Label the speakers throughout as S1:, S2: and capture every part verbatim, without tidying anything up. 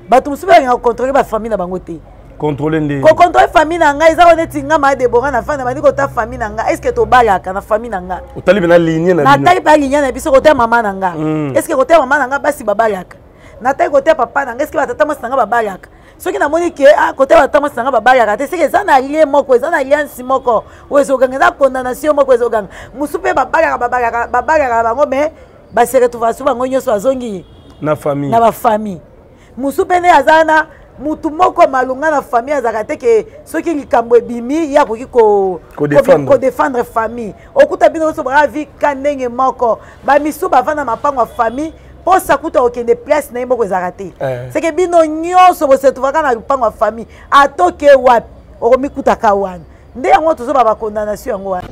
S1: bato musuba nga contrôler ba famille na bango te
S2: contrôler ndé
S1: ko contrôler famille na nga eza oneti nga ma Deborah na fana bandi ko ta famille na nga est-ce que to balaka na famille na nga
S2: otali bena ligne na
S1: na tali ba ligne na biso ko ta mama na nga est-ce que ko ta mama na nga basi babalaka na tali ko ta papa na nga est-ce que batata mwasi na nga babalaka soki na moni ke ah côté batata mwasi na nga babalaka te c'est que ça na lien moko eza na alliance moko wezo ganga na condamnation moko wezo ganga musupe babalaka babalaka babalaka bango mais ba se retrouver souvent bango nyoso azongi
S2: na famille
S1: na ba famille musupe ne azana mutu moko malunga na famille azaka te ke soki likambo ebimi ya koki ko ko défendre défendre famille okuta bino so bra vie kanenge moko ba misu bavana mapango ya famille po sakuta okende place na yimoko ezaka te c'est que bino nyonso bo se tuvaka na mapango ya famille atoke wapi okomikuta ka wana nde yango tozo ba condamnation yango wana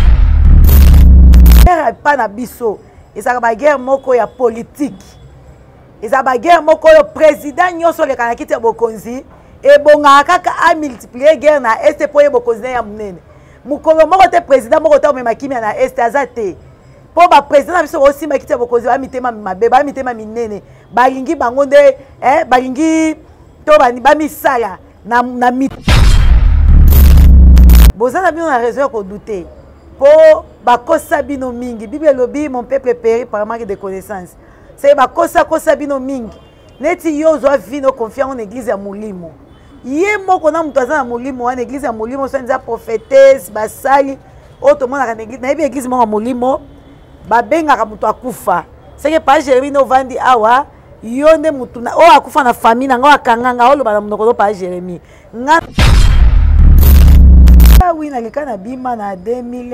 S1: guerre pa na biso ezaka ba guerre moko ya politique eza ba guerre moko yo président nyonso le kana kiti ya bokonzi e bonga kaka a multiplier guerre na este po ye bokonzi ya munene mukolo moko te président moko te omema kimia na este azate po ba président na biso aussi ma kiti ya bokonzi ba mitema mabe ba mitema minene balingi bango nde eh balingi to bani ba misala na na mit bozana bino na raison ko douter po bakosa bino mingi bible lobi mon peuple périt par manque de connaissances. C'est ba kosa kosa bino mingi neti yo zo vino confiance en église ya mulimo ye moko na mutu aza na mulimo wana église ya mulimo so nza prophétesse basali auto mona ka église na église moko mulimo ba benga ka mutu akufa c'est que pas Jérémie no vandi awa yo nde mutu na o akufa na famille na nga akanganga o lo bana munoko pas Jérémie nga ah oui na lekana bima na deux mille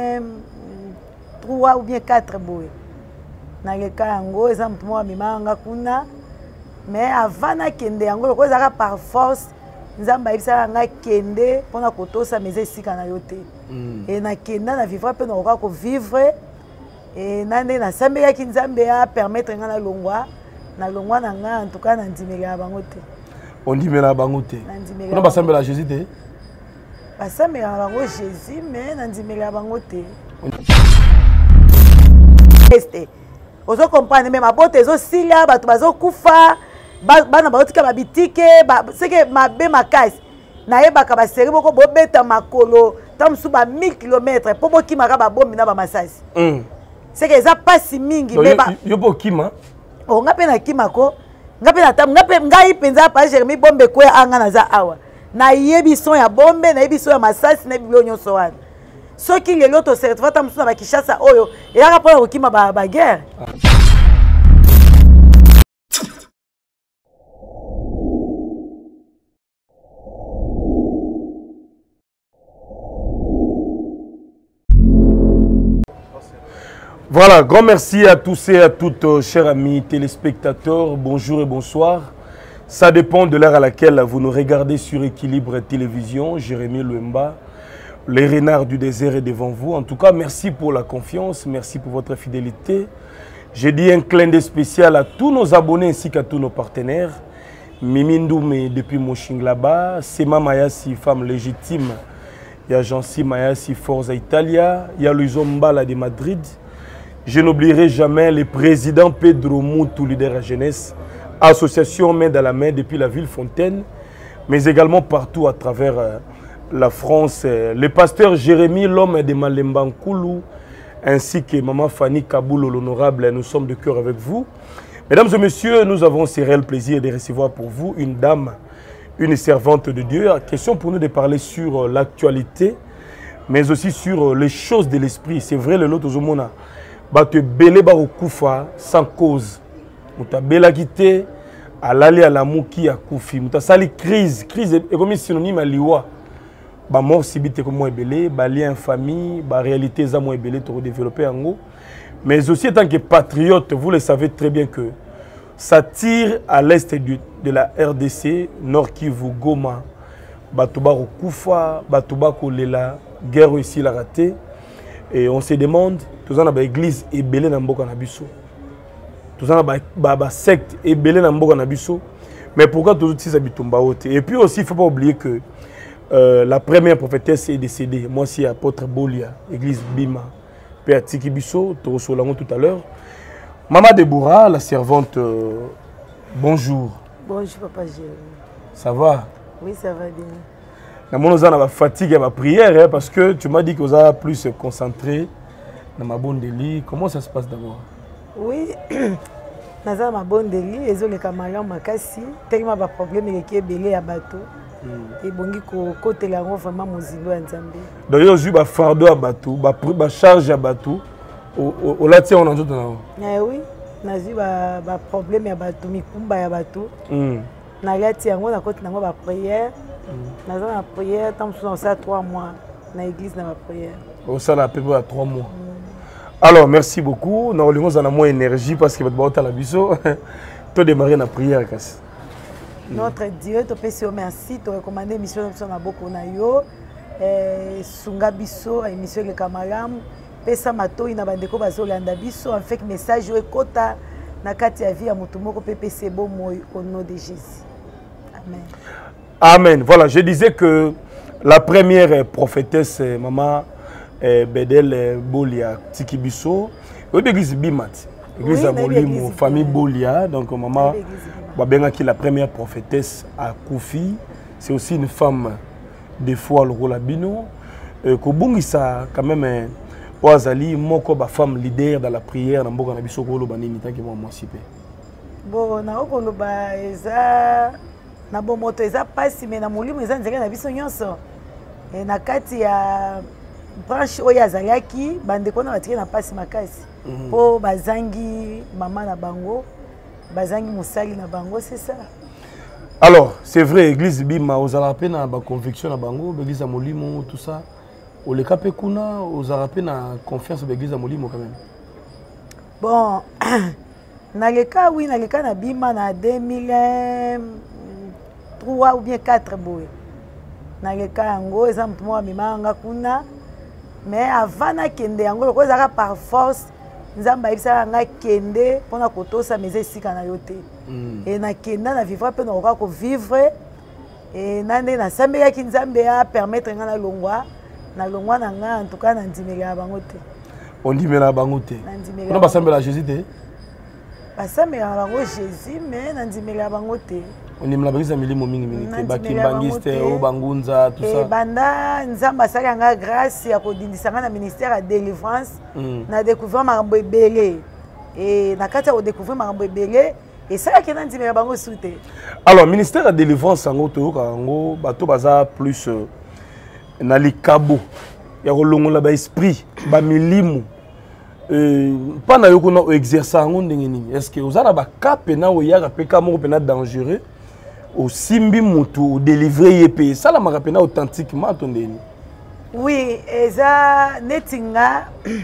S1: trois ou bien quatre boy na leka yango eza mutu moko amemanga kuna mais avant nakende yango loko ezaka par force nzambe ayebisaka nga kende mpona kotosa meza esika na yo te e nakenda na vivre mpe nakoka kovivre e na nde nasambelaki nzambe apermettre nga nalongwa nalongwa na nga en tout cas nandimelaka bango te
S2: ondimelaka bango te mpona basambelaka jésus te
S1: basambelaka bango jésus mais nandimelaka bango te ozo comprendre même abote ezo silia bato bazo kufa bana baotika babitike c'est que mabe makasi nayebaka baseri boko bobeta makolo tamusu ba mille kilomètres po bokimaka babombi na bamasasi c'est que eza pasi mingi
S2: yo bokima
S1: o nga mpe nakimako nga mpe natamu nga mpe ngai mpenza pa Jérémie bombe kwe anga naza awa nayebi son ya bombe nayebi son ya masasi nayebi bilo nyonso wana soki lelo to certificat tamusu na bakishasa oyo eyaka mpona kokima baguerre.
S2: Voilà, grand merci à tous et à toutes, euh, chers amis téléspectateurs. Bonjour et bonsoir. Ça dépend de l'heure à laquelle vous nous regardez sur Équilibre Télévision. Jérémie Luemba, les renards du désert est devant vous. En tout cas, merci pour la confiance, merci pour votre fidélité. J'ai dit un clin d'œil spécial à tous nos abonnés ainsi qu'à tous nos partenaires. Mimi Ndoumé depuis Moshing là-bas, Sema Mayasi, femme légitime. Il y a Jancy Mayasi, Forza Italia. Il y a Luizo Mbala de Madrid. Je n'oublierai jamais le président Pedro Moutou, leader à jeunesse, association main dans la main depuis la ville Fontaine, mais également partout à travers euh, la France. Euh, le pasteur Jérémie, l'homme de Malemba Nkoulou, ainsi que maman Fanny Kaboul, l'honorable, nous sommes de cœur avec vous. Mesdames et messieurs, nous avons ce réel plaisir de recevoir pour vous une dame, une servante de Dieu. Question pour nous de parler sur euh, l'actualité, mais aussi sur euh, les choses de l'esprit. C'est vrai, le lot aux homona. Bato belé ba okufa sans cause. Muta bela quitté alali à la mouki a koufi. Muta sali crise, crise est comme synonyme à liwa. Ba mort sibité comme moi belé, ba lien famille, ba réalité za moi belé pour développer en haut. Mais aussi en tant que patriote, vous le savez très bien que ça tire à l'est de la R D C, Nord Kivu, Goma, bato ba okufa, bato ba kolela, guerre ici la raté. Et on se demande, tous en a église et belé na mboka na biso. Tous en a ba secte et belé na mboka na biso. Mais pourquoi tous ces habitumba haute? Et puis aussi, il ne faut pas oublier que euh, la première prophétesse est décédée. Moi, c'est apôtre Bolia, église Bima, Père Tiki Bisso, Torosolango tout à l'heure. Maman Deborah, la servante, euh, bonjour.
S1: Bonjour papa Jérémy.
S2: Ça va?
S1: Oui, ça va bien.
S2: Nous avons fatigue à ma prière parce que tu m'as dit que vous avez plus se concentrer dans ma bonne délit. Comment ça se passe d'abord?
S1: Oui, dans ma bonne délit, ils ont les camarades makasi tellement de problèmes qui est belé à bateau. Et bongi ko côté la vraiment mozilo en Zambie. Donc
S2: yo ju ba fardeau à bateau, ba ba charge à bateau. Au au là on en tout là.
S1: Eh oui, na ju ba ba problème à bateau, mi kumba ya bateau. Mm. Na lati yango na côté nango ba prière. Na za na prière tant que ça trois mois na église na ba prière.
S2: Au ça là à peu près trois mois. Alors merci beaucoup. Nous avons moins d'énergie parce que votre la biso. Tu démarrer la prière casse.
S1: Notre Dieu, te pèse merci, te recommander mission de na boko na yo. Eh sunga biso émission le kamaram. Pesa mato ina bandeko bazolanda biso en fait message yo ekota na kati ya vie ya mutu moko P P C bon moy au nom de Jésus. Amen.
S2: Amen. Voilà, je disais que la première prophétesse maman eh, Bedel Bolia Tikibiso, l'église Bimat, l'église Molimo, famille Bolia, donc maman Babenga qui est la première prophétesse à Koufi, c'est aussi une femme de foi le rôle Bino, Kobungisa quand même Oazali moko ba femme leader dans la prière dans Boga na biso ko lo banini tant que moi émancipé.
S1: Bon na ko lo ba eza na bo moto eza pasi mais na molimo eza nzeka na biso nyonso. Et na kati ya branche oyo azalaki bandeko na batike na pasi makasi po bazangi mama na bango bazangi musali na bango, c'est ça.
S2: Alors c'est vrai église Bima ozala pe na ba conviction na bango église molimo tout ça o le capé kuna ozala pe na confiance l'église molimo quand même.
S1: Bon na le cas oui na le cas na Bima na deux mille trois ou bien quatre boy na le cas yango eza mutu moko amemanga kuna. Mais avant na kende yango loko ezaka par force nzamba ayebisaka nga kende mpona kotosa meza esika na yo te. E na kenda na vivre mpe nakoka kovivre e na nde nasambelaki nzambe ya permettre nga na longwa na longwa na nga en tout cas na ndimelaka bango te.
S2: Ondimela bango te? Mpona basambela Jésus te?
S1: Basambelaka bango Jésus mais na ndimelaka bango te.
S2: On aime la brise à milimo mingi mingi te bakimbangiste o bangunza tout ça.
S1: Banda nzamba sala nga grâce ya kodindisa nga na ministère ya délivrance na découvrir makambo ebele et na kati ya découvrir makambo ebele et ça qui na ndimela bango soute. Alors
S2: ministère ya délivrance sango to ka ngo bato baza plus na likabo ya kolongola ba esprit ba milimo euh pas na yoko na exercer ngo ndenge nini. Est-ce que ozala ba cap na o ya pe ka mo pe na dangereux au simbi mutu délivrer yep ça la marapena authentiquement tondeni.
S1: Oui, eza netinga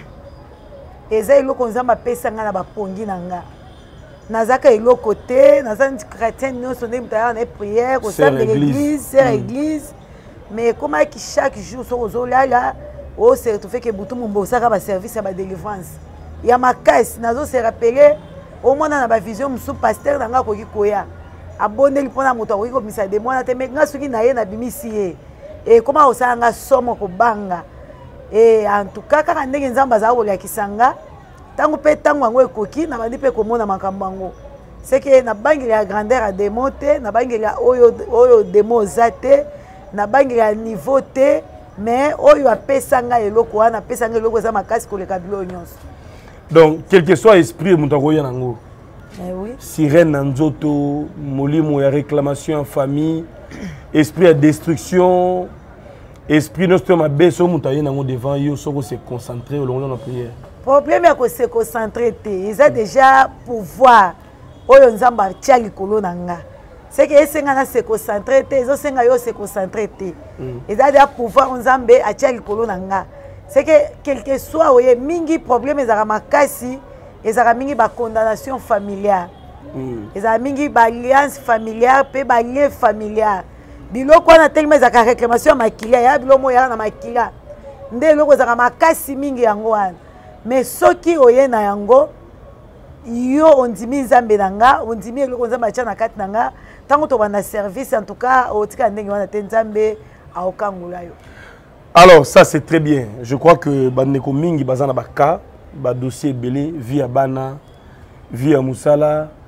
S1: eza eloko nzamba pesa nga na bapongi nanga nazaka eloko te naza chrétien nyonso nde mutaya na prière au sein de l'église c'est église mais comment qui chaque jour so ozolala o certifié que butu mumbo osaka ba service ya ba délivrance ya makasi nazo se rappeler au moins na ba vision musu pasteur nanga koki koya abondeli mpona moto akoki komisa de mwana te me nga soki na ye na bimisi ye e koma osala nga somo kobanga e en tout cas kaka ndenge nzambe azala kolakisa nga ntango mpe ntango yango ekoki na bandi mpe komona makambo yango seke nabangeli ya grandeur ya demo te nabangeli ya oyo oyo demo oza te nabangeli ya niveau te mais oyo apesa nga eloko wana apesa nga eloko eza makasi koleka bilo nyonso. Donc
S2: quel que soit esprit moto akoya nango.
S1: Eh oui.
S2: Sirène Nzoto, molimo ya réclamation en famille, esprit de destruction, esprit nostro mabeso mutaye nango devant yo soko se concentrer au long de la prière.
S1: Problème ya ko se concentrer te, ils a déjà pouvoir oyo nzamba tia likolo nanga. C'est que esenga na se concentrer te, ezo senga yo se concentrer te. Ils a déjà pouvoir nzambe a tia likolo nanga. C'est que quel que soit oye mingi problème ezaka makasi. Ezaka mingi ba condamnation familiale. Ezaka mingi ba alliance familiale pe ba lien familial. Biloko na tellement ezaka réclamation makilia ya bilomo ya na makilia. Nde loko ezaka makasi mingi yango wana. Mais soki oye na yango yo ondimi nzambe nanga, ondimi eloko nzambe atia na kati nanga, tango to bana service en tout cas otika ndenge wana te nzambe aokangula yo.
S2: Alors ça c'est très bien. Je crois que bandeko mingi bazana baka ba dossier belé via bana via musala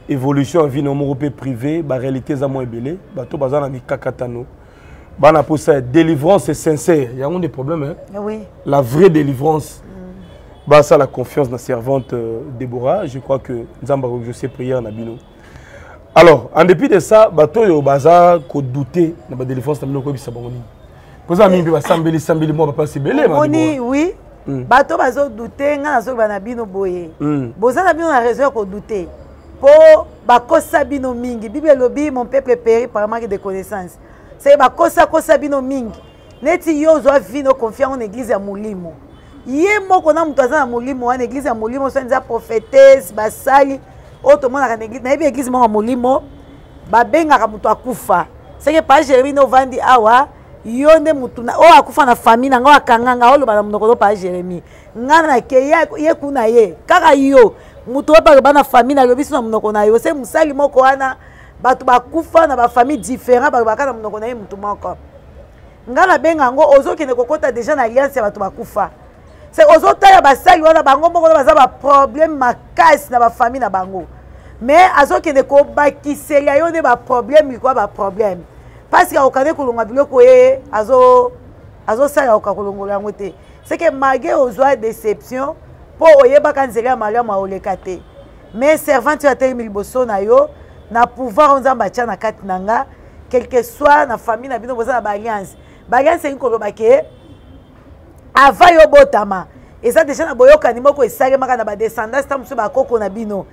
S2: évolution en vie no moko privé ba réalité za mo ebele bato bazana mi kakatano bana pour ça délivrance est sincère il y a un des problèmes hein
S1: oui
S2: la vraie délivrance mm. Bah ça la confiance dans servante euh, Déborah je crois que nzamba je sais prière na bino. Alors en dépit de ça bato yo baza ko douter na ba délivrance na bino ko bisa bango ni koza mimbi ba sambeli sambeli mo ba passer belé ma
S1: oni oui mm. Bato bazo douter nga nazo ba na bino boye mm. Boza na bino na raison ko douter po bakosa bino mingi Bible lobi mon peuple périt par manque de connaissance c'est bakosa kosa bino mingi neti yo zo vino confiant en église ya mulimo ye moko na mutu aza na mulimo wana église ya mulimo so nza prophétesse basali auto mona na église na yebi église moko mulimo babengaka mutu akufa c'est que pas Jérémie no vandi awa yo nde mutu na o akufa na famille na ngo akanganga oloba na munoko do pas Jérémie ngana na ke ye kuna ye kaka yo mutu opa bana famille na lobiso na munoko na yo c'est musali moko wana batu bakufa na ba famille différent ba bakana munoko na ye mutu moko ngana benga ngo ozokende kokota déjà na alliance ya batu bakufa c'est ozotaya basali wana bango moko baza ba problème makasi na ba famille na bango mais azokende ko bakisela yo ne ba problème quoi ba problème parce que okane kolonga biloko ye azo azo sala okakolongola yango te c'est que malgré ozwa déception po oyebaka nzela ya malamu aoleka te mais servante ya telemi liboso na yo na pouvoir nzamba atia na kati na nga quel que soit na famille na bino boza na baalliance baalliance elingi koloba ke avant yo botama eza déjà na boyokani moko esalemaka na badescendance ta mosusu bakoko na bino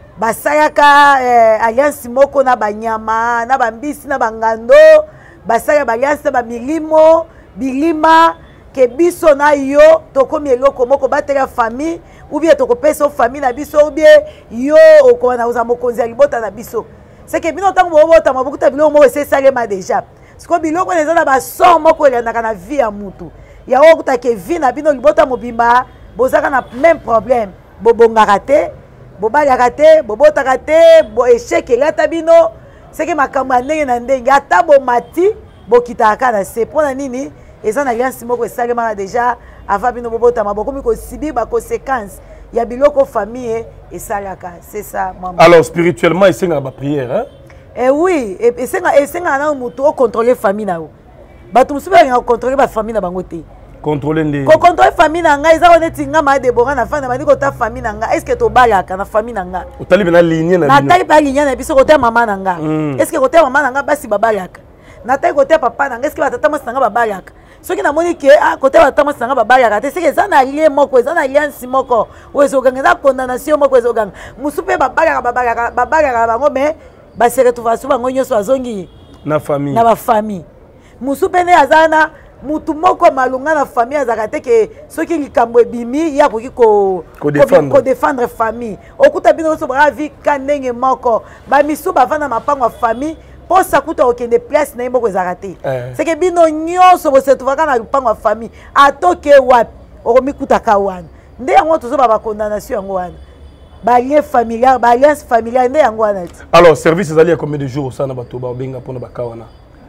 S1: basalaka eh, alliance moko na banyama na bambisi na bangando basala baalliance na bamilimo bilima ke biso na yo tokomi eloko moko batela famille ou bien tokopesa famille na biso ou bien yo okona uza mokonzi ya libota na biso c'est que bino tango bobota mabukuta biloko moko esalema déjà siko biloko eza na bason moko elandaka na vie ya mutu ya okuta ke vie na bino libota mobimba bozaka na même problème bobongaka te bobalaka te bobotaka te bo échec elata bino c'est que makambo ya ndenge na ndenge ata bomati bokitaka na se mpona nini eza na alliance moko esalemaka déjà avant bino bobotama bokomi kosibi baconséquence ya biloko famille esalaka c'est ça maman.
S2: Alors spirituellement esengaka baprière hein?
S1: Eh oui esengaka esengaka na mutu ocontrôler famille na yo bato mosusu balingaka kocontrôler bafamille na bango te
S2: contrôler nde
S1: kocontrôler famille na ngai eza neti nga ma Déborah na fanda bandi kota famille na nga est-ce que tobalaka na famille na nga
S2: otali bena ligne na bino
S1: natali ba ligne na biso kota mama na nga est-ce que kota mama na nga basi babalaka natali kota papa na nga est-ce que batata mwasi na nga babalaka soki namoni ke ah kota batata mwasi na nga babalaka te c'est que eza na lien moko eza na alliance moko oyo ezokanga eza condamnation moko ezokanga mosusu mpe babalaka babalaka babalaka bango mais base retrouve so bango nyonso azongi
S2: na famille
S1: na bafamille mosusu mpe nde aza na mutu moko malunga na famille azaka te ke soki likambo ebimi ya koki kodefendre famille okuta bino nyonso baka vi ka ndenge moko bamisu bavanda mapango ya famille mposa kuta okende place na ye moko ezaka te seke bino nyonso bosetuvaka na lupango ya famille atoke wapi okomikutaka wana nde yango tozoba bacondamnation yango wana balien familiar baalliance familiare nde yango wana ti.
S2: Alors service ezali ya combien de jours osala na bato babenga mpona baka wana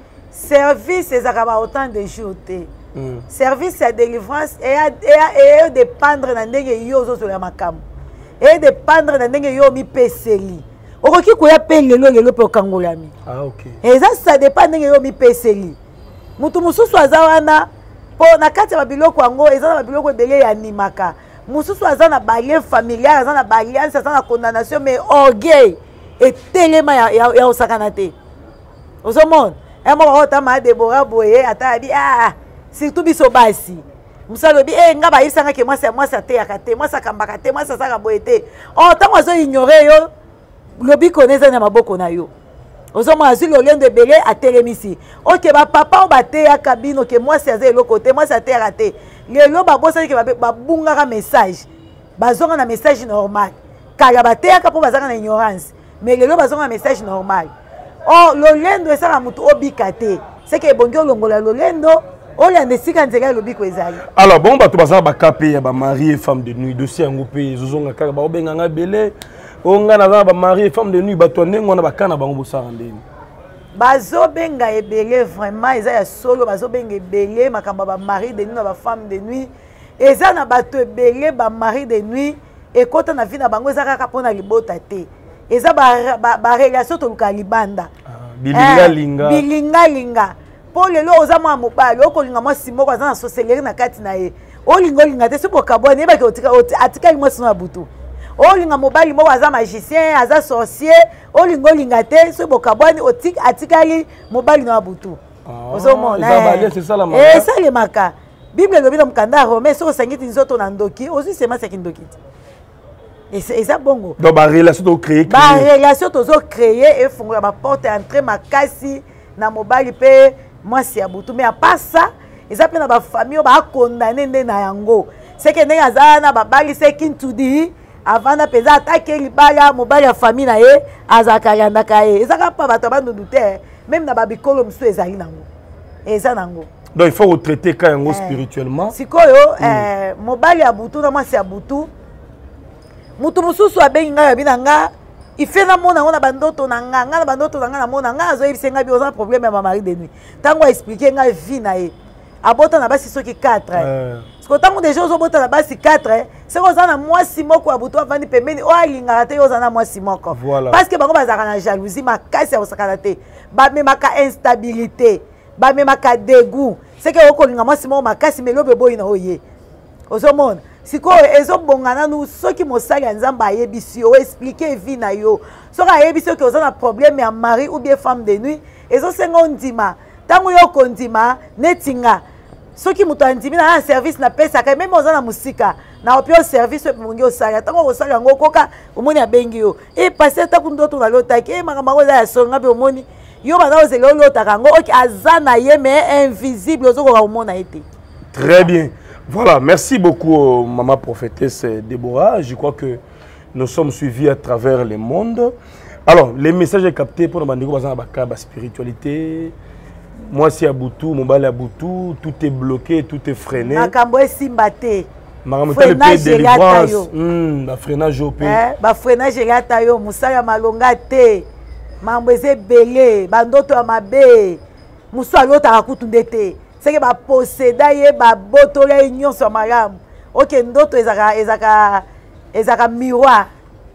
S1: service ezaka ba autant de jours te mm. Service ya délivrance eya dépendre na ndenge yo ozozola makambo eya dépendre na ndenge yo mipeseli okoki koya pe lelo lelo mpe okangolami
S2: ah, okay.
S1: Eza ça dépend ndenge yo mipeseli mutu mosusu aza wana mpo na kati ya babiloko yango eza na babiloko ebele ya nimaka mosusu aza na balien familiare aza na baalliance aza na condamnation mais orgueil etelema ya, ya, ya osakana te ozomona moko otama Déborah boye ata bi ah surtout biso basi musalo bi eh nga bayisanga ke mwasi mwasi ateyaka te mwasi akambaka te mwasi asaka boye te oh tango azo ignorer yo lobi koneza na maboko na yo ozomona azwi lolendo ebele atelemisi oke bapapa o bateyaka bino ke mwasi aza eloko te mwasi ateyaka te lelo babosani ke babungaka message bazonga na message normal kala bateyaka mpo bazaka na ignorance mais lelo bazonga na message normal. Oh lolendo esala mutu obika te c'est que bongi olongola lolendo olanda esika nzela lobiko ezali.
S2: Alors bon bato bazala bakape ya ba mari et femme de nuit dossier yango pe zozonga kaka ba obenganga belé onga na ba mari et femme de nuit bato ndengo na bakana bango bosara ndeni
S1: bazobenga ebele vraiment eza ya solo bazobenga ebele makamba ba mari de nuit na ba femme de nuit eza na bato ebele ba mari de nuit ekota na vie na bango eza kaka mpona libota te eza ba relation to luka libanda
S2: bilinga linga
S1: bilinga linga po lelo oza mwa mobali okolinga mwa simoko aza na soseleri na kati na ye olinga olinga te soki okabwani yebaki atikali mwasi na butu olinga mobali moko aza magicien aza sorcier olinga olinga te soki bokabwani atikali mobali na butu ozomona esalemaka bible elobi na mokanda ya rome soki osangiti nzoto na ndoki ozwi sema seki ndoki te eza bongo
S2: donc barelation tocreye
S1: barelation tozocreye efungola baporte entre makasi na mobali mpe mwasi ya butu mais apart ça eza mpe na bafamille oyo bakondane nde na yango seke ndenge aza na babali seki ntudi avanda mpenza atake libala mobali ya famille na ye azalaka yandaka ye ezaka mpa bato bandundu te même na babikolo mosusu ezali nango eza nango
S2: donc il faut retraiter ka yango spirituellement
S1: sikoyo mobali ya butu na mwasi ya butu mutu mosusu abengi ngai abi na nga ife namona ngo na bandoto na nga nga na bandoto na nga namona nga azoyebisa ngai bi oza problème ya bamari de nuit ntango aexplike ngai vie na ye abota na basi soki quatre siko ntango deja ozobota na basi quatre seko oza na mwasi moko ya butu avandi pembeni oyo alingaka te oza na mwasi moko parce que bango bazalaka na jalousie makasi ya kosakana te bamemaka instabilité bamemaka dégoût seke okolinga mwasi moko makasi melobe boyi na oye ozomona sikoyo ezobonga nanu soki mosali ya nzambe ayebisi yo explike vie na yo soki ayebisi oki oza na problème ya mari ou bien femme de nuit ezosenga ondima ntango yo okondima neti nga soki moto andimi na service napesaka meme oza na mosika na opi o service oyo mongi osala ntango okosala yango okoka omoni abengi yo e pase taku ndoto nalotaki e makambo yango eza ya songa mpe omoni yo bana ozela olotaka yango oki aza na ye mais invisible ozokoka komona ye te.
S2: Très bien. Voilà, merci beaucoup, maman prophétesse Déborah. Je crois que nous sommes suivis à travers le monde. Alors, les messages captés pour la spiritualité. Moi, c'est à Boutou, mon bal à Boutou, tout est bloqué, tout est freiné.
S1: Makambo Simbate.
S2: Freinage délivrance. Hum, freinage au pays.
S1: Ba freinage yatayo, musala malonga te. Mambeze belé, bandoto amabe. Musa lota rakutunde te. C'est que ba posséda ye ba botola union sur malamu. OK, ndoto ezaka ezaka ezaka miroir.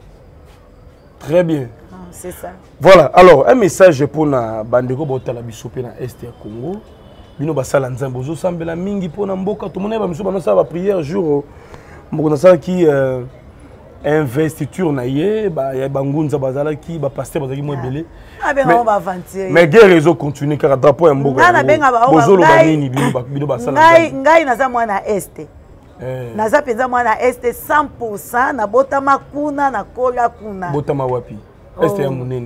S2: Très bien.
S1: Ah, c'est ça.
S2: Voilà, alors un message pour na bandeko botala bisope na est ya Congo. Bino basala nzambo zo sambela mingi pona mboka to mona ba biso bano sa ba prière jour mbona sa ki investiture na ye ba ya bangunza bazala ki ba pasteur bazaki mo belé.
S1: Ah ben on va avancer.
S2: Mais guerre réseau continue car drapeau ya mboka.
S1: Ngana benga ba
S2: bozolo ba nini bino bino basala.
S1: Ngai ngai naza mwana est. Eh. Naza penza mwana est cent pour cent na botama kuna na kola kuna.
S2: Botama wapi? Est ya munene.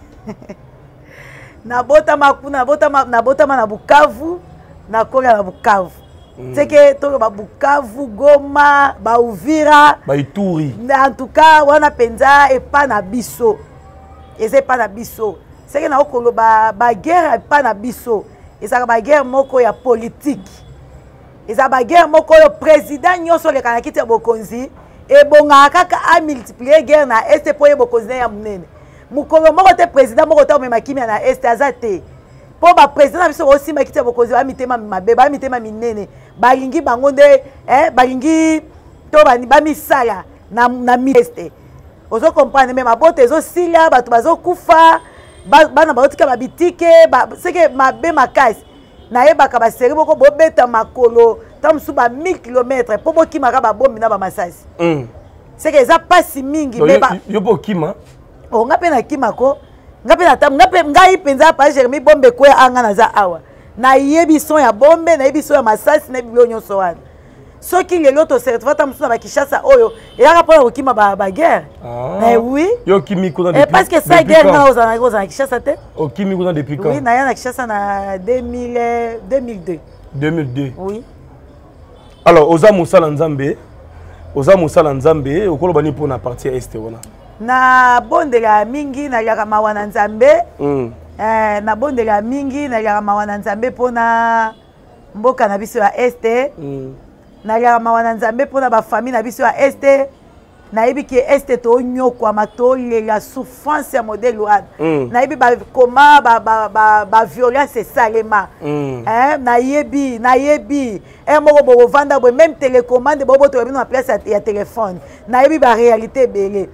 S1: Na botama kuna botama na botama na Bukavu na kola na Bukavu. Mm. C'est que tout ba Bukavu, Goma, ba Uvira,
S2: ba Ituri.
S1: En tout cas, wana penza et pas na biso. Et c'est pas na biso. C'est que na okolo ba ba guerre et pas na biso. Et ça ba guerre moko ya politique. Et ça ba guerre moko yo président nyoso le kanakiti ya bokonzi et bonga kaka a multiplier guerre na est pour ye bokonzi ya munene. Mukolo moko te président moko ta mema kimia na est azate. Po ba président biso aussi makiti ya bokonzi ba mitema mabe ba mitema minene. Balingi bango nde eh balingi to bani ba misala na na mieste ozo comprendre même abote ezo silia bato bazo kufa bana baotika ba bitike ba seke mabe makasi na yebaka ba seri boko bobeta makolo tamsu ba mille kilomètres po bokima ka ba bombi na ba masasi mm. Seke eza pasi mingi
S2: so, meba yo bokima
S1: o ngape na kimako ngape na tam ngape ngai penza pa Jeremy bombe ko anga na za awa na yebi son ya bombe na yebi son ya masasi na biblo nyonso wana soki lelo to certificat tamsu na bakishasa oyo yaka pona kokima ba ba guerre mais oui
S2: yo kimi kuna depuis
S1: parce que ça guerre na ozana kozana kishasa te
S2: o kimi kuna depuis quand
S1: oui na yana kishasa na deux mille deux mille deux
S2: deux mille deux
S1: oui
S2: alors oza musala nzambe oza musala nzambe okolo bani pona partie est wana
S1: na bondela mingi na yaka mawana nzambe mm. Eh, na bondela mingi na yaka mawana nzambe pona mboka na biso ya este mm. na yaka mawana nzambe pona ba famille na biso ya este na yebi ki este to nyokwa matole la souffrance ya modèle wana mm. na yebi ba koma ba ba ba, ba violence salema mm. eh na yebi na yebi e moko bo vanda bo même télécommande bo bo to bino na place ya téléphone na yebi ba réalité belé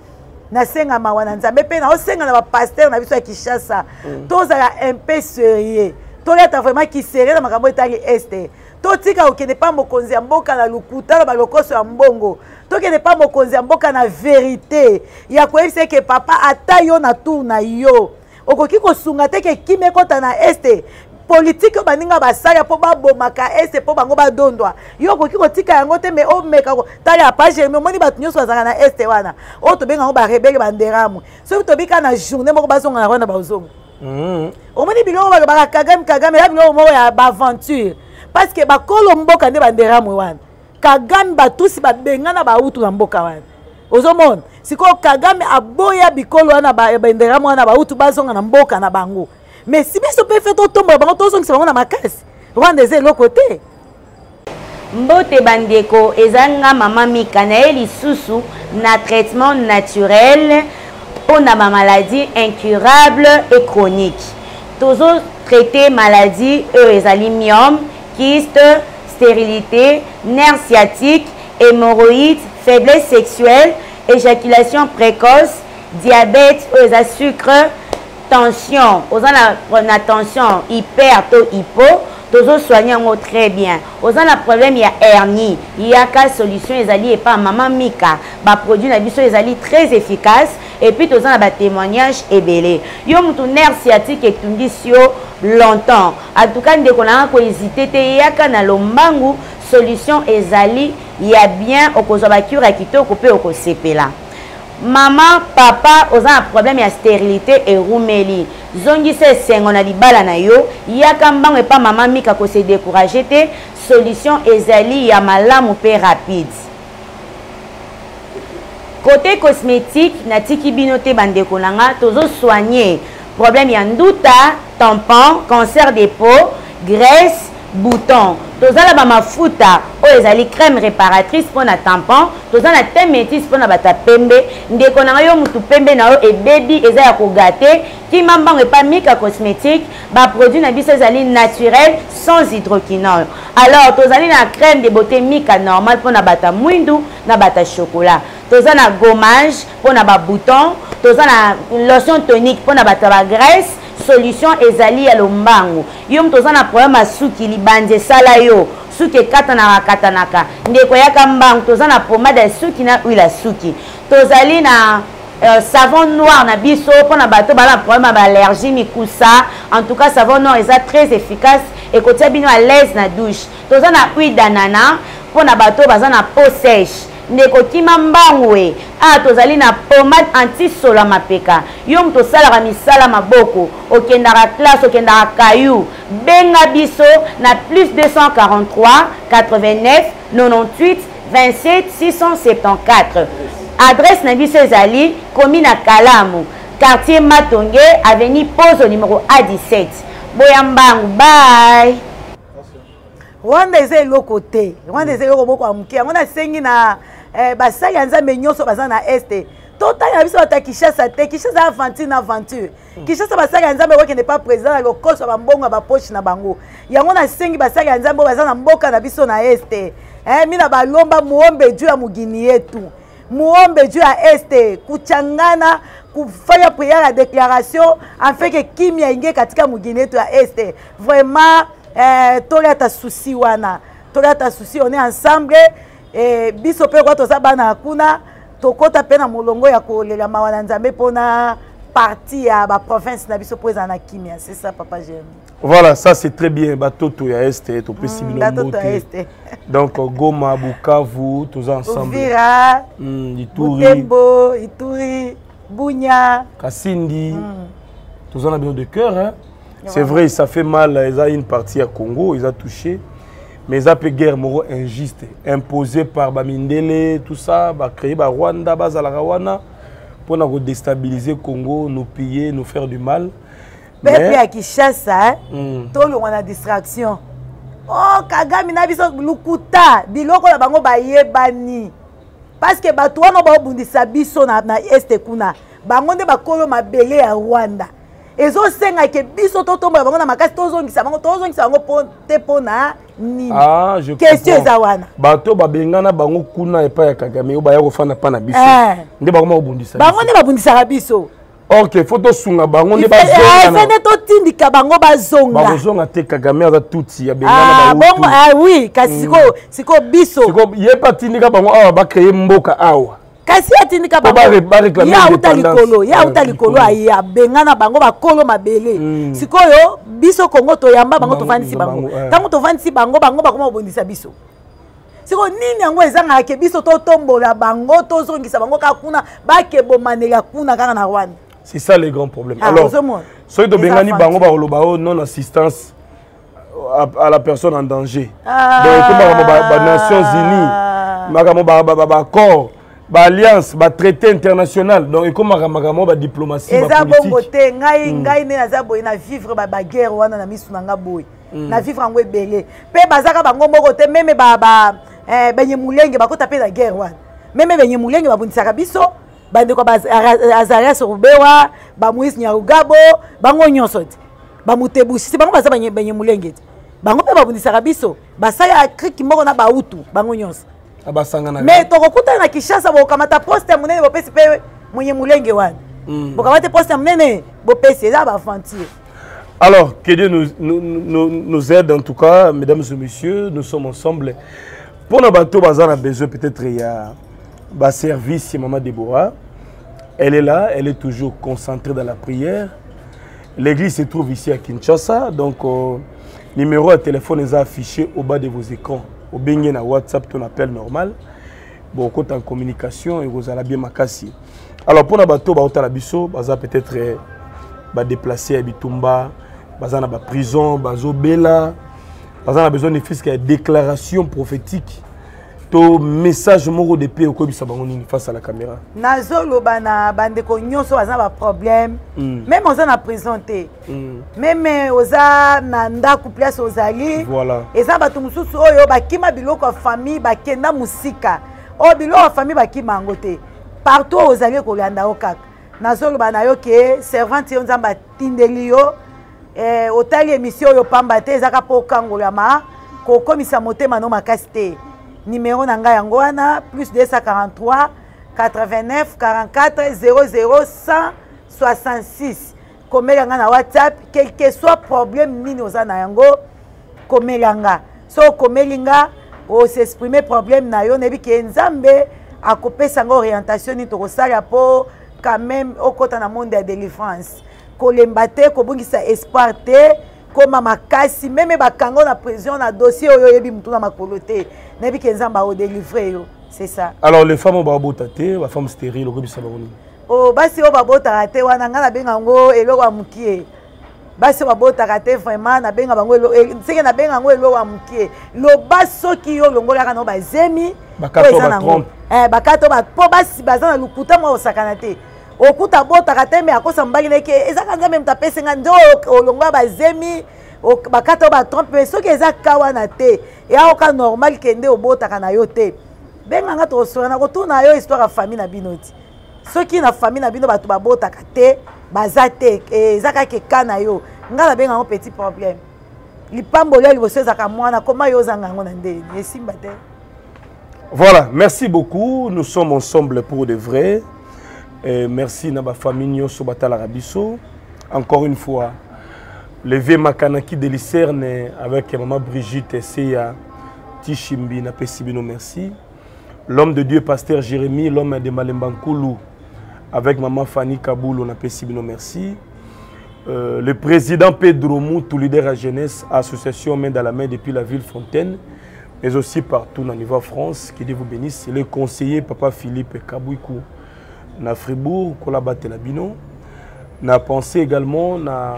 S1: nasenga mawana nzambe pe na osenga na ba pasteur na biso ya Kinshasa tozala un peu sérieux toleta vraiment qui sérieux na makambo etali este totika okende pa mokonzi ya mboka na lukuta na balokoso ya mbongo tokende pa mokonzi ya mboka na vérité ya koyebisa ke papa ata yo na tour na yo okoki kosunga te ke kime kota na este politique baninga basala po babomaka este po bango badondwa yo okoki kotika yango te me omeka tala ya page me omoni bato nyonso bazalaka na este wana oyo tobenga yango barebele banderamu soki tobika na journée moko bazonga na wana bazonga omoni biloko balobaka kagame kagame ya biloko moko ya baaventure parce que bakolo mboka nde banderamu wana kagame batusi babengana bautu na mboka wana ozomona sikoyo kagame aboya bikolo wana banderamu wana bautu bazonga na mboka na bango mais si biso mpe fe totombola bango tozongisa bango na makasi rwanda eza eloko te
S3: mbote bandeko ezanga mama Mika na ye lisusu na traitement naturel pour na maladie incurable et chronique tozo traiter maladie oyo ezali myome kyste stérilité nerf sciatique hémorroïdes faiblesse sexuelle éjaculation précoce diabète oyo eza sucre tension aux en la tension hyper to hypo toujours soigner très bien aux en la problème il y a hernie il y a qu'à solution les alliés et pas maman Mika ba produit na biso les alliés très efficace et puis tous en la témoignage et belé yo mutu nerf sciatique et tundisio longtemps en tout cas dès qu'on a ko hésiter te il y a qu'à na lombangu solution ezali il y a bien au cause ba cure akito ko pe ko sepela maman papa oza un problème ya stérilité et rumeli zongi se sengo na libala na yo yaka mbango et pas maman Mika ko se décourager te solution ezali ya malamu pe rapide côté cosmétique na tiki bino te bandeko nanga tozo soigner problème ya nduta tampon cancer des peaux graisse bouton tozala ba mafuta oyo ezali crème réparatrice pour na tampon tozala te métis pour na bata pembe ndeko na yo mutu pembe na yo e baby eza ya kogate ki mambango epa Mika cosmétique ba produit na biso ezali naturel sans hydroquinone alors tozali na crème de beauté Mika normal pour na bata mwindu na bata chocolat tozala na gommage pour na ba bouton tozala na lotion tonique pour na bata ba graisse solution ezali ya lombangu yo mtoza na problème asuki libanje sala yo suki katana katanaka ndeko yaka mbangu toza na pomade ya suki na huile ya suki tozali na euh, savon noir na biso pona bato bala problème ba allergie mikusa en tout cas savon noir est très efficace et kotia bino à l'aise na douche toza na huile d'ananas pona bato baza na peau sèche ndeko kima mbangwe a tozali na pomade anti-sola mapeka yo mto sala misala maboko okendaka classe okendaka kayu benga biso na plus deux cent quarante-trois quatre-vingt-neuf quatre-vingt-huit vingt-sept six cent soixante-quatorze adresse na biso ezali commune na Kalamu quartier Matonge avenue Pozo numéro A dix-sept boya mbangu bye
S1: Rwanda eza eloko te Rwanda eza eloko moko amuki yango na sengi na eh, basali ya nzambe nyonso baza na este totali na biso bata Kinshasa te Kinshasa aventure na aventure Kinshasa basali ya nzambe okende pa président na lokoso bambongo ba poche na bango yango na sengi basali ya nzambe baza na mboka na biso na este eh mina balomba muombe juu ya mugini yetu muombe juu ya este kuchangana kufanya prière ya déclaration afin que kimia ingie katika mugini yetu ya este vraiment eh toleta souci wana toleta souci on est ensemble et biso pe kwa toza bana kuna tokota pe na molongo ya kolela mawana nzambe pona partie ya ba province na biso poza na kimia c'est ça papa Jérémy.
S2: Voilà, ça c'est très bien batoto ya este to pe sibino
S1: mbote
S2: donc Goma Bukavu tous ensemble
S1: Uvira
S2: mm, Ituri
S1: Butembo Ituri Bunya
S2: Kasindi mm. tous en a bien de cœur hein. C'est vrai, ça fait mal, ils ont une partie à Congo, ils ont touché. Mais ils ont fait guerre moro injuste, imposée par Bamindele, tout ça, bah, créé par Rwanda, Bazalarawana, pour nous déstabiliser le Congo, nous piller, nous faire du mal.
S1: Peuple à Kinshasa, tout le monde a distraction. Oh, Kagame na biso lukuta, biloko la bango ba yebani. Parce que bato wana ba bundisa biso na na este kuna. Bango nde bakolo mabele ya Rwanda. Ezo senga ke biso totomba bango na makasi tozongisa bango tozongisa bango te pona nini.
S2: Ah, je
S1: question ezawana.
S2: Bato babengana bango kuna epa ya Kagame o baya ko fana pa na biso. Nde bango mabundisa.
S1: Bango nde babundisa biso.
S2: OK, photo sunga bango nde bazonga.
S1: Ah, c'est to tindika bango bazonga.
S2: Bazonga te Kagame aza tutsi ya bengana
S1: ah, bango. Bon, ah oui, kasi siko siko biso.
S2: Siko yepa tindika bango awa ba créer mboka awa.
S1: Kasi atindika bango. Ya utalikolo, ya utalikolo aya bengana bango bakolo mabele. Sikoyo biso Kongo to yamba bango to fandisi bango. Tango to fandisi bango bango bakoma bondisa biso. Siko nini yango ezanga ke biso to tombola bango to zongisa bango ka kuna ba ke bomanela kuna kaka na Rwanda.
S2: C'est ça le grand problème.
S1: Ah,
S2: alors, ceux de Bengani Bango Barolobao non assistance à, à la personne en danger. Ah. Donc comme les Nations Unies, magamo ba ba ba accord, ba alliance, ba traité international. Donc comme magamo ba diplomatie ba politique.
S1: Eza bongo te ngai ngai ne naza boy na vivre ba ba guerre wana na misu na nga boy. Na vivre ngo ebele. Pe bazaka bango moko te même ba ba eh benye mulenge bakota pe na guerre wana. Même benye mulenge babundisaka biso. Bande ko Azarias Rubewa, ba Moïse Nyarugabo, bango nyonso ti. Ba Mutebushi, bango baza banye benye mulenge ti. Bango pe babundisaka biso, basaya kriki moko na bautu, bango nyonso.
S2: Abasanga na.
S1: Mais tokokuta na Kinshasa bo kamata poste munene bo pesi pe mwenye mulenge wana. Bo kamata poste munene bo pesi za ba fantier.
S2: Alors, que Dieu nous, nous, nous, nous aide en tout cas, mesdames et messieurs, nous sommes ensemble. Pour nos bateaux, bazar a besoin peut-être il y a bah, service, Maman Déborah. Elle est là, elle est toujours concentrée dans la prière. L'église se trouve ici à Kinshasa. Donc, euh, numéro de téléphone est affiché au bas de vos écrans. Au baigné na WhatsApp, ton appel normal. Bon, quand en communication, et vous allez bien makasi. Alors, pour nos bateaux, bah, au biso, baza peut-être bah, déplacé à Bitumba, baza na ba prison, bazo bela, baza na besoin de fils qui a déclaration prophétique. To message moko de paix ko bisa bango nini face à la caméra.
S1: Nazolo bana bande ko nyonso baza ba problème. Mm. Même oza na présenté. Mm. Même oza na ndaku place ozali.
S2: Voilà.
S1: Eza batu mususu oyo bakima biloko ya famille bakenda musika. O biloko ya famille bakima ngote. Partout ozali ko landa okaka. Nazolo bana yo ke servante yo nzamba tindeli yo. Eh otali émission yo pamba te ezaka po kangola ma ko komisa motema no makasi te. Numéro nanga yango wana plus deux cent quarante-trois quatre-vingt-neuf quarante-quatre zéro zéro cent soixante-six. Komelanga na WhatsApp, quel que soit problème nini ozana yango komelanga. So komelinga o s'exprimer problème na yo nebi ke nzambe akopesa ngo orientation ni to kosala po quand même okota na monde ya délivrance. Kolemba te kobungisa espoir te koma makasi même bakango na prison na dossier oyo yebi mutu na makolo te. Nebi kenzamba o délivrer yo, c'est ça.
S2: Alors les femmes babota te, ba femme stérile ko bisa bango.
S1: Oh basi o babota te wana nga na benga ngo eloko ya mukie. Basi babota te vraiment na benga bango elo seke na benga ngo eloko ya mukie. Lo baso ki yo longola kana ba zemi
S2: bakato ba trompe.
S1: Eh bakato ba po basi bazana lukuta mo osakana te. Okuta bota te me akosa mbali neke ezaka nzambe mtapese nga ndo olongola ba zemi. Bakato ba trompe soki eza kawana te ya oka normal kende obotaka na yo te benga nga to sora na ko tuna yo histoire ya famille na bino ti soki na famille na bino batu babotaka te baza te ezaka ke kana yo nga na benga ngo petit problème lipambo leli boso ezaka mwana koma yo zanga ngo na ndeni esimba te.
S2: Voilà, merci beaucoup, nous sommes ensemble pour de vrai. Et merci na ba famille nyonso batala rabiso encore une fois. Le vieux Makanaki de Lucerne avec maman Brigitte Esseya Tichimbi na Pesibino merci. L'homme de Dieu pasteur Jérémie, l'homme de Malembankoulou avec maman Fanny Kaboulou na Pesibino merci. Euh, le président Pedro Moutou, leader à jeunesse, association main dans la main depuis la ville Fontaine, mais aussi partout dans le niveau France, que Dieu vous bénisse. Le conseiller papa Philippe Kabouikou na Fribourg, collaborateur la Bino. Na pensé également na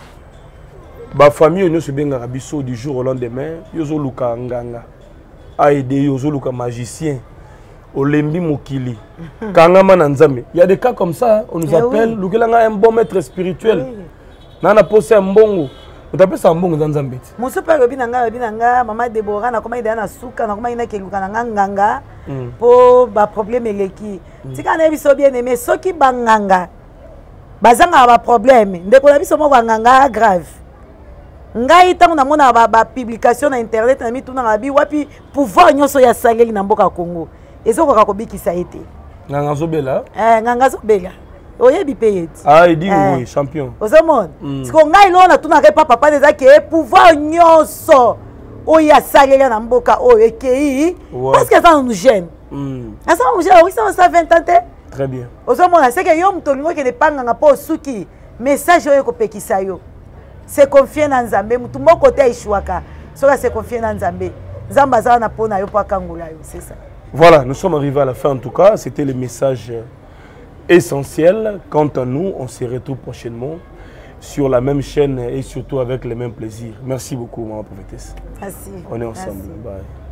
S2: ba famille nous se benga biso du jour au lendemain yozo luka nganga a aidé yozo luka magicien olembi mokili kanga mananzame. Il y a des cas comme ça, on nous appelle lukelanga un bon maître spirituel nana posé un bongo on t'appelle ça un bongo dans nzambe
S1: mon super lobi nanga lobi nanga Maman Déborah na koma ida na suka na koma ina ke luka nanga nganga po ba problème eleki tika na biso bien aimé soki banganga bazanga ba problème ndeko na biso moko nganga grave ngai tango na mona ba, ba publication na internet na mituna ngabi wapi pouvoir nyonso ya saleli na mboka Congo ezokoka kobikisa ete
S2: nganga zobela
S1: eh nganga zobela oyebi pe yeti
S2: ah il dit oui champion
S1: ozomona siko ngai lona tuna ke papa papa deza ke pouvoir nyonso oya saleli na mboka oyo ekei parce que ça nous gêne ah ça nous gêne oui ça vingt ans
S2: très bien
S1: ozomona c'est que yo mtolingo ke depanga nga po suki message oyo kopekisa yo c'est confier dans Nzambe mutu moko te ishwaka soka c'est confier dans Nzambe Nzamba za na pona yo pa kangola yo c'est ça.
S2: Voilà, nous sommes arrivés à la fin en tout cas, c'était le message essentiel. Quant à nous, on se retrouve prochainement sur la même chaîne et surtout avec les mêmes plaisirs. Merci beaucoup, maman prophétesse.
S1: Merci.
S2: On est ensemble.
S1: Merci.
S2: Bye.